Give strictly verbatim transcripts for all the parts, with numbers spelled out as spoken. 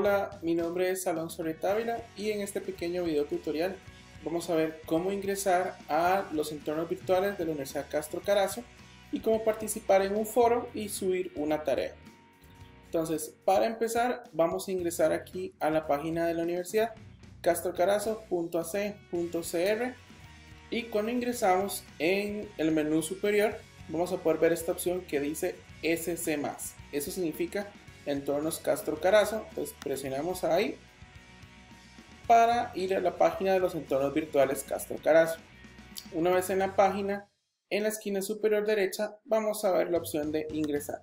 Hola, mi nombre es Alonso Retávila y en este pequeño video tutorial vamos a ver cómo ingresar a los entornos virtuales de la Universidad Castro Carazo y cómo participar en un foro y subir una tarea. Entonces, para empezar, vamos a ingresar aquí a la página de la universidad castro carazo punto a c punto c r y cuando ingresamos en el menú superior vamos a poder ver esta opción que dice S C más. Eso significa entornos Castro Carazo. Pues presionamos ahí para ir a la página de los entornos virtuales Castro Carazo. Una vez en la página, en la esquina superior derecha vamos a ver la opción de ingresar.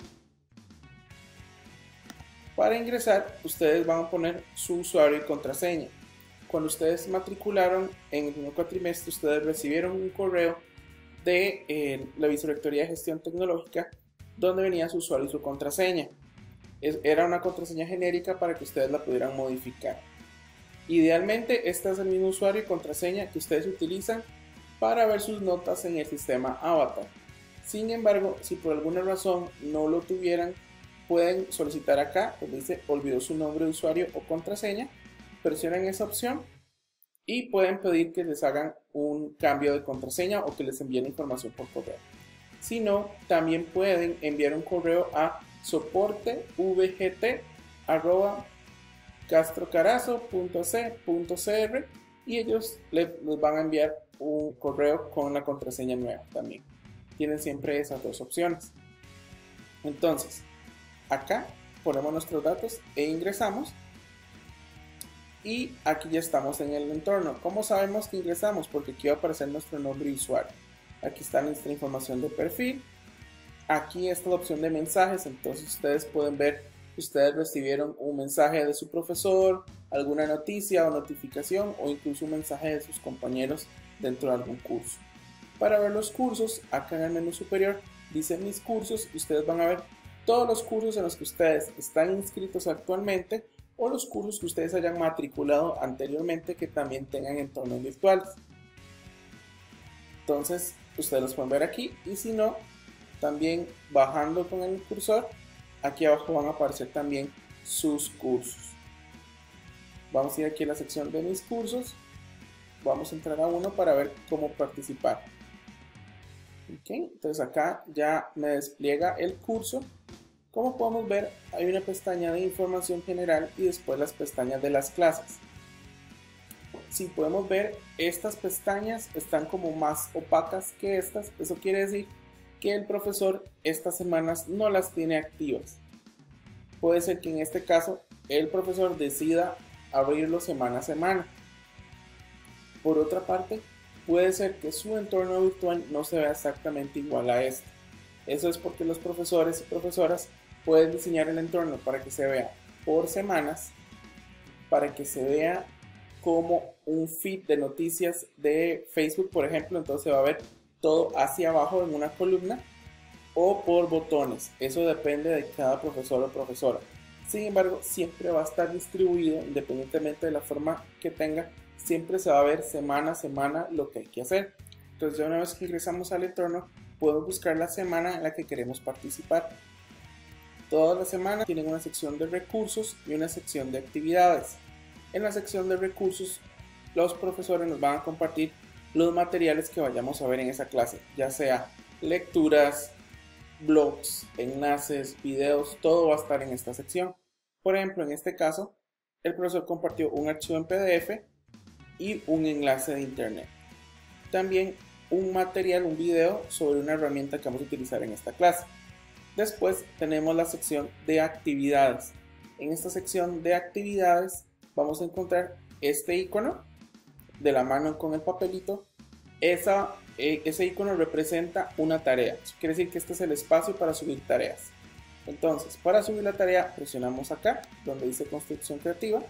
Para ingresar, ustedes van a poner su usuario y contraseña. Cuando ustedes matricularon en el primer cuatrimestre, ustedes recibieron un correo de eh, la Vicerrectoría de Gestión Tecnológica donde venía su usuario y su contraseña. Era una contraseña genérica para que ustedes la pudieran modificar. Idealmente, este es el mismo usuario y contraseña que ustedes utilizan para ver sus notas en el sistema Avatar. Sin embargo, si por alguna razón no lo tuvieran, pueden solicitar acá, donde dice olvidó su nombre de usuario o contraseña, presionan esa opción y pueden pedir que les hagan un cambio de contraseña o que les envíen información por correo. Si no, también pueden enviar un correo a soporte v g t arroba castro carazo punto a c punto c r y ellos les, les van a enviar un correo con la contraseña nueva también. Tienen siempre esas dos opciones. Entonces, acá ponemos nuestros datos e ingresamos. Y aquí ya estamos en el entorno. ¿Cómo sabemos que ingresamos? Porque aquí va a aparecer nuestro nombre y usuario. Aquí está nuestra información de perfil. Aquí está la opción de mensajes, entonces ustedes pueden ver que ustedes recibieron un mensaje de su profesor, alguna noticia o notificación o incluso un mensaje de sus compañeros dentro de algún curso. Para ver los cursos, acá en el menú superior dice mis cursos y ustedes van a ver todos los cursos en los que ustedes están inscritos actualmente o los cursos que ustedes hayan matriculado anteriormente que también tengan entornos virtuales. Entonces ustedes los pueden ver aquí y si no, también bajando con el cursor, aquí abajo van a aparecer también sus cursos. Vamos a ir aquí a la sección de mis cursos, vamos a entrar a uno para ver cómo participar. Okay, entonces acá ya me despliega el curso. Como podemos ver, hay una pestaña de información general y después las pestañas de las clases. Si podemos ver, estas pestañas están como más opacas que estas. Eso quiere decir que el profesor estas semanas no las tiene activas. Puede ser que en este caso el profesor decida abrirlo semana a semana. Por otra parte, puede ser que su entorno virtual no se vea exactamente igual a este. Eso es porque los profesores y profesoras pueden diseñar el entorno para que se vea por semanas, para que se vea como un feed de noticias de Facebook, por ejemplo. Entonces se va a ver todo hacia abajo en una columna o por botones. Eso depende de cada profesor o profesora. Sin embargo, siempre va a estar distribuido independientemente de la forma que tenga. Siempre se va a ver semana a semana lo que hay que hacer. Entonces ya una vez que ingresamos al entorno, podemos buscar la semana en la que queremos participar. Todas las semanas tienen una sección de recursos y una sección de actividades. En la sección de recursos, los profesores nos van a compartir los materiales que vayamos a ver en esa clase, ya sea lecturas, blogs, enlaces, videos, todo va a estar en esta sección. Por ejemplo, en este caso, el profesor compartió un archivo en P D F y un enlace de internet. También un material, un video sobre una herramienta que vamos a utilizar en esta clase. Después tenemos la sección de actividades. En esta sección de actividades vamos a encontrar este icono de la mano con el papelito. Esa, eh, ese icono representa una tarea. Eso quiere decir que este es el espacio para subir tareas. Entonces, para subir la tarea presionamos acá donde dice construcción creativa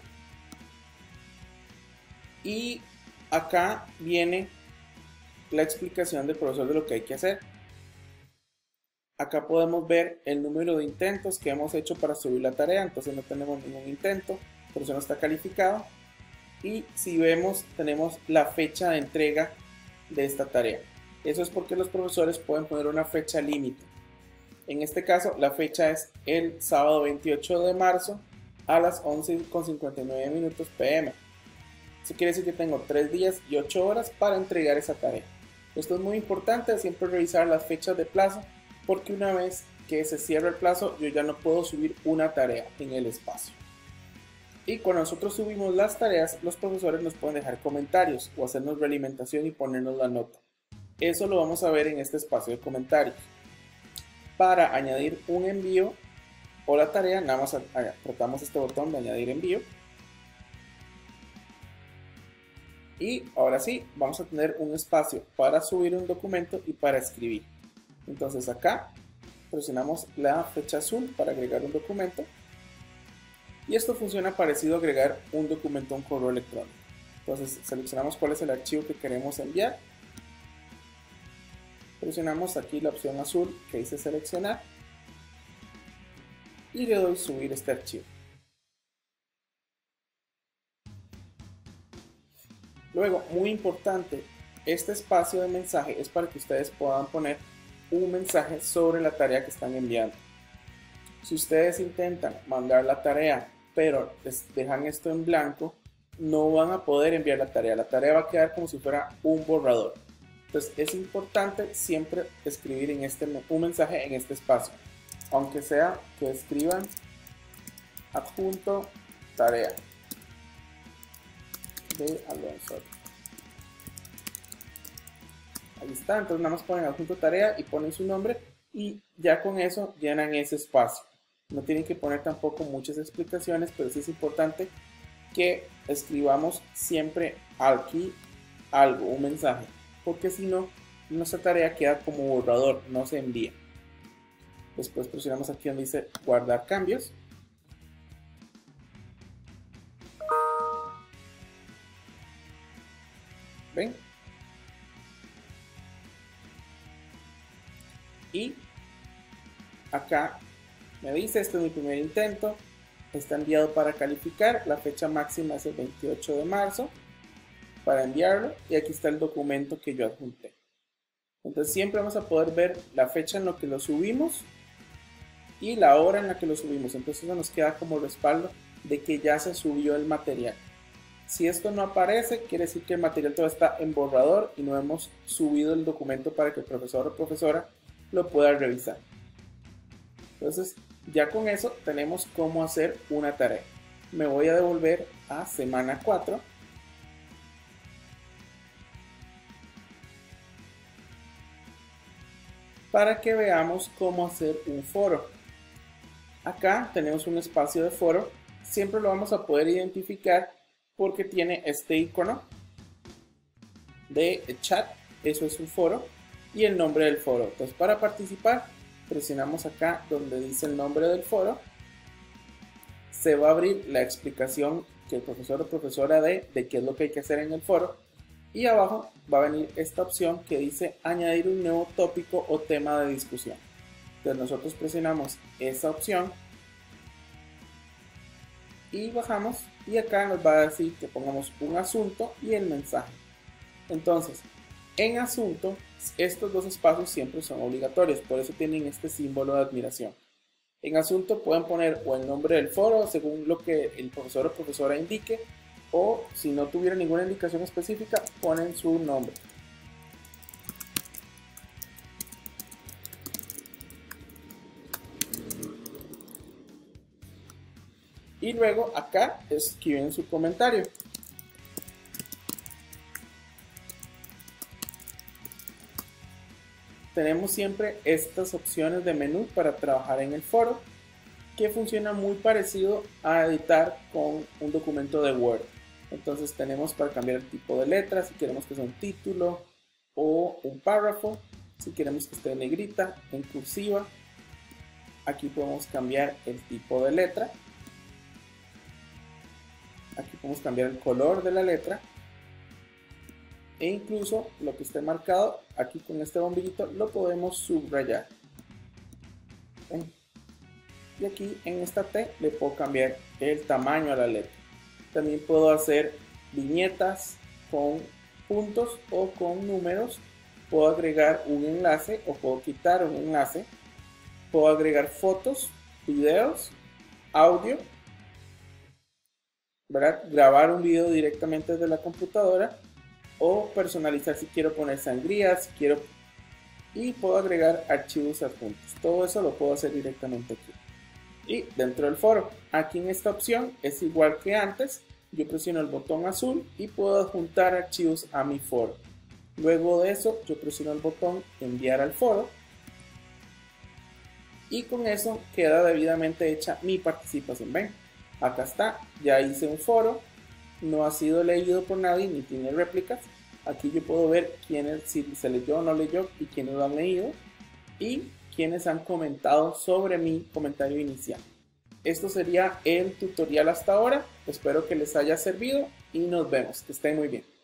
y acá viene la explicación del profesor de lo que hay que hacer. Acá podemos ver el número de intentos que hemos hecho para subir la tarea. Entonces no tenemos ningún intento, por eso no está calificado. Y si vemos, tenemos la fecha de entrega de esta tarea. Eso es porque los profesores pueden poner una fecha límite. En este caso, la fecha es el sábado veintiocho de marzo a las once con cincuenta y nueve minutos p m Eso quiere decir que tengo tres días y ocho horas para entregar esa tarea. Esto es muy importante, siempre revisar las fechas de plazo, porque una vez que se cierra el plazo yo ya no puedo subir una tarea en el espacio. Y cuando nosotros subimos las tareas, los profesores nos pueden dejar comentarios o hacernos realimentación y ponernos la nota. Eso lo vamos a ver en este espacio de comentarios. Para añadir un envío o la tarea, nada más apretamos este botón de añadir envío. Y ahora sí, vamos a tener un espacio para subir un documento y para escribir. Entonces acá presionamos la flecha azul para agregar un documento. Y esto funciona parecido a agregar un documento a un correo electrónico. Entonces seleccionamos cuál es el archivo que queremos enviar. Presionamos aquí la opción azul que dice seleccionar. Y le doy subir este archivo. Luego, muy importante, este espacio de mensaje es para que ustedes puedan poner un mensaje sobre la tarea que están enviando. Si ustedes intentan mandar la tarea, pero les dejan esto en blanco, no van a poder enviar la tarea. La tarea va a quedar como si fuera un borrador. Entonces es importante siempre escribir en este, un mensaje en este espacio. Aunque sea que escriban adjunto tarea de Alonso. Ahí está, entonces nada más ponen adjunto tarea y ponen su nombre y ya con eso llenan ese espacio. No tienen que poner tampoco muchas explicaciones, pero sí es importante que escribamos siempre aquí algo, un mensaje, porque si no, nuestra tarea queda como borrador, no se envía. Después presionamos aquí donde dice guardar cambios. ¿Ven? Y acá me dice, este es mi primer intento, está enviado para calificar, la fecha máxima es el veintiocho de marzo para enviarlo y aquí está el documento que yo adjunté. Entonces siempre vamos a poder ver la fecha en la que lo subimos y la hora en la que lo subimos, entonces eso nos queda como respaldo de que ya se subió el material. Si esto no aparece, quiere decir que el material todavía está en borrador y no hemos subido el documento para que el profesor o profesora lo pueda revisar. Entonces ya con eso tenemos cómo hacer una tarea. Me voy a devolver a semana cuatro. Para que veamos cómo hacer un foro. Acá tenemos un espacio de foro. Siempre lo vamos a poder identificar porque tiene este icono de chat. Eso es un foro. Y el nombre del foro. Entonces para participar presionamos acá donde dice el nombre del foro. Se va a abrir la explicación que el profesor o profesora dé de qué es lo que hay que hacer en el foro. Y abajo va a venir esta opción que dice añadir un nuevo tópico o tema de discusión. Entonces nosotros presionamos esa opción y bajamos y acá nos va a decir que pongamos un asunto y el mensaje. Entonces en asunto estos dos espacios siempre son obligatorios, por eso tienen este símbolo de admiración. En asunto pueden poner o el nombre del foro según lo que el profesor o profesora indique, o si no tuviera ninguna indicación específica ponen su nombre. Y luego acá escriben su comentario. Tenemos siempre estas opciones de menú para trabajar en el foro, que funciona muy parecido a editar con un documento de Word. Entonces tenemos para cambiar el tipo de letra, si queremos que sea un título o un párrafo, si queremos que esté en negrita, en cursiva. Aquí podemos cambiar el tipo de letra. Aquí podemos cambiar el color de la letra. E incluso lo que esté marcado aquí con este bombillito lo podemos subrayar. ¿Ven? Y aquí en esta T le puedo cambiar el tamaño a la letra. También puedo hacer viñetas con puntos o con números. Puedo agregar un enlace o puedo quitar un enlace. Puedo agregar fotos, videos, audio ¿verdad? Grabar un video directamente desde la computadora o personalizar si quiero poner sangrías, si quiero, y puedo agregar archivos adjuntos. Todo eso lo puedo hacer directamente aquí. Y dentro del foro, aquí en esta opción es igual que antes. Yo presiono el botón azul y puedo adjuntar archivos a mi foro. Luego de eso, yo presiono el botón enviar al foro. Y con eso queda debidamente hecha mi participación. Ven, acá está, ya hice un foro, no ha sido leído por nadie ni tiene réplicas. Aquí yo puedo ver quiénes, si se leyó o no leyó y quiénes lo han leído y quiénes han comentado sobre mi comentario inicial. Esto sería el tutorial hasta ahora. Espero que les haya servido y nos vemos. Que estén muy bien.